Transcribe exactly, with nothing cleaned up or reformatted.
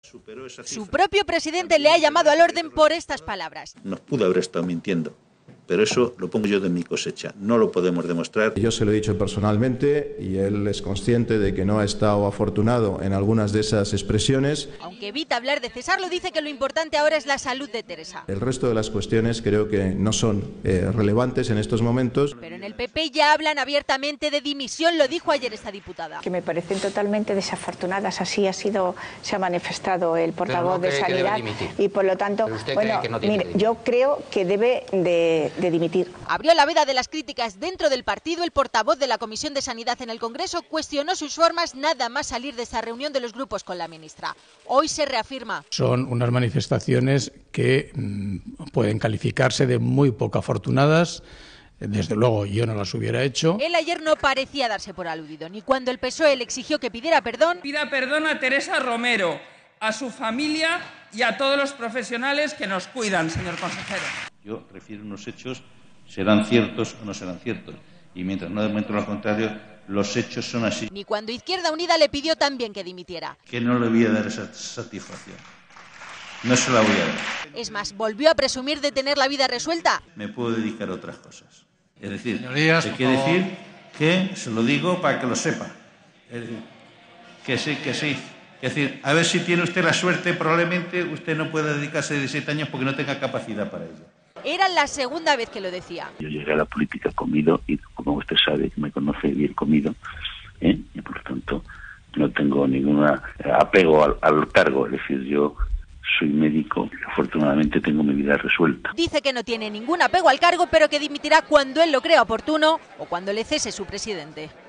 Su propio presidente le ha llamado al orden por estas palabras. Nos pudo haber estado mintiendo, pero eso lo pongo yo de mi cosecha. No lo podemos demostrar. Yo se lo he dicho personalmente y él es consciente de que no ha estado afortunado en algunas de esas expresiones. Aunque evita hablar de cesarlo, dice que lo importante ahora es la salud de Teresa. El resto de las cuestiones creo que no son eh, relevantes en estos momentos. Pero en el P P ya hablan abiertamente de dimisión, lo dijo ayer esta diputada. Que me parecen totalmente desafortunadas, así ha sido, se ha manifestado el portavoz no de Sanidad y por lo tanto, bueno, no mire, yo creo que debe de, de dimitir. Abrió la veda de las críticas dentro del partido. El portavoz de la Comisión de Sanidad en el Congreso cuestionó sus formas nada más salir de esa reunión de los grupos con la ministra. Hoy se reafirma. Son unas manifestaciones que mmm, pueden calificarse de muy poco afortunadas. Desde luego yo no las hubiera hecho. Él ayer no parecía darse por aludido, ni cuando el P S O E le exigió que pidiera perdón. Pida perdón a Teresa Romero, a su familia y a todos los profesionales que nos cuidan, señor consejero. Yo refiero unos hechos, serán ciertos o no serán ciertos. Y mientras no demuestre lo contrario, los hechos son así. Ni cuando Izquierda Unida le pidió también que dimitiera. Que no le voy a dar esa satisfacción. No se la voy a dar. Es más, volvió a presumir de tener la vida resuelta. Me puedo dedicar a otras cosas. Es decir, Señorías, hay que decir que, se lo digo para que lo sepa, es decir, que sí, que sí. Es decir, a ver si tiene usted la suerte, probablemente usted no pueda dedicarse a diecisiete años porque no tenga capacidad para ello. Era la segunda vez que lo decía. Yo llegué a la política comido y como usted sabe, que me conoce bien comido, ¿eh? Y por lo tanto no tengo ningún apego al, al cargo, es decir, yo soy médico y afortunadamente tengo mi vida resuelta. Dice que no tiene ningún apego al cargo, pero que dimitirá cuando él lo crea oportuno o cuando le cese su presidente.